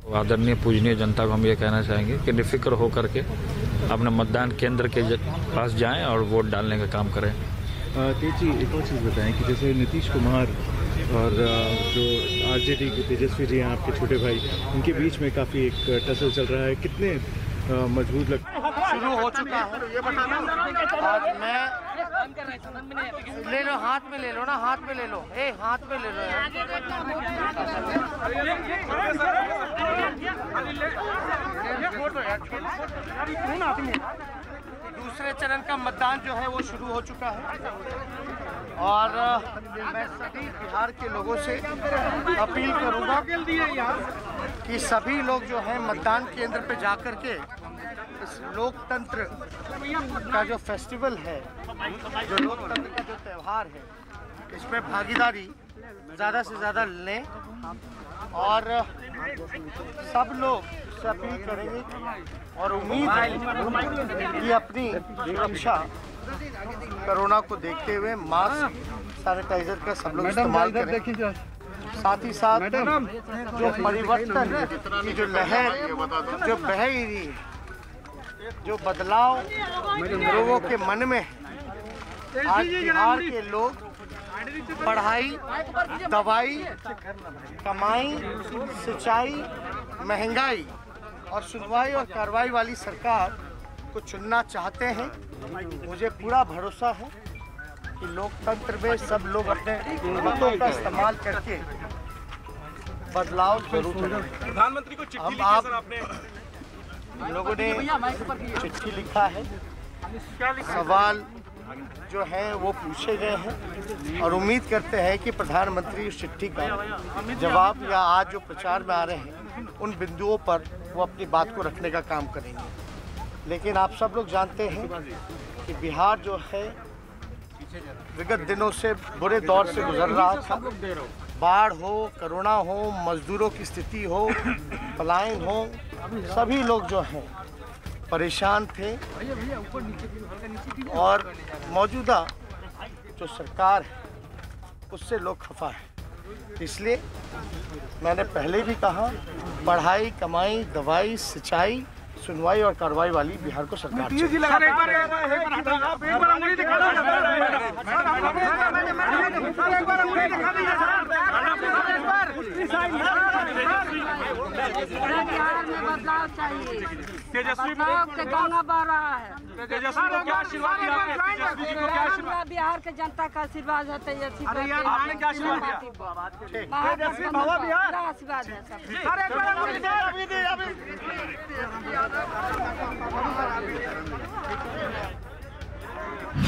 आदरणीय पूजनीय जनता को हम ये कहना चाहेंगे कि बेफिक्र होकर के अपने मतदान केंद्र के पास जाएं और वोट डालने का काम करें। तेज जी, एक और चीज़ बताएं कि जैसे नीतीश कुमार और जो आरजेडी के तेजस्वी जी हैं आपके छोटे भाई, उनके बीच में काफ़ी एक टसल चल रहा है, कितने मजबूत शुरू हो चुका है ये बताना। आज मैं ले लो, हाथ में ले लो ना, हाथ में ले लो, हाथ में ले लो यार। दूसरे चरण का मतदान जो है वो शुरू हो चुका है और मैं सभी बिहार के लोगों से अपील करूंगा कि सभी लोग जो है मतदान केंद्र पे जाकर के इस लोकतंत्र का जो फेस्टिवल है, जो लोकतंत्र का जो त्यौहार है, इसमें भागीदारी ज़्यादा से ज़्यादा लें और सब लोग से अपील करेंगे और उम्मीद है कि अपनी सुरक्षा कोरोना को देखते हुए मास्क, सैनिटाइजर का सब लोग इस्तेमाल करें। साथ ही साथ जो परिवर्तन की जो लहर जो बह रही है, जो बदलाव लोगों के मन में है, आज बिहार के लोग पढ़ाई, दवाई, कमाई, सिंचाई, महंगाई और सुनवाई और कार्रवाई वाली सरकार को चुनना चाहते हैं। मुझे पूरा भरोसा है कि लोकतंत्र में सब लोग अपने मतों का इस्तेमाल करके बदलाव जरूर करें। प्रधानमंत्री को चिट्ठी लिखी सर आपने? लोगों ने चिट्ठी लिखा है, सवाल जो हैं वो पूछे गए हैं और उम्मीद करते हैं कि प्रधानमंत्री उस चिट्ठी का जवाब या आज जो प्रचार में आ रहे हैं उन बिंदुओं पर वो अपनी बात को रखने का काम करेंगे। लेकिन आप सब लोग जानते हैं कि बिहार जो है विगत दिनों से बुरे दौर से गुजर रहा था। बाढ़ हो, कोरोना हो, मजदूरों की स्थिति हो, पलायन हो, सभी लोग जो हैं परेशान थे और मौजूदा जो सरकार है उससे लोग खफा है। इसलिए मैंने पहले भी कहा, पढ़ाई, कमाई, दवाई, सिंचाई, सुनवाई और कार्रवाई वाली बिहार को सरकार चाहिए। तेजस्वी को गंगा बह रहा है। तेजस्वी को क्या आशीर्वाद दिया आपने? तेजस्वी जी को क्या आशीर्वाद? बिहार के जनता का आशीर्वाद है। तेजस्वी आपने क्या आशीर्वाद दिया? आशीर्वाद है सब।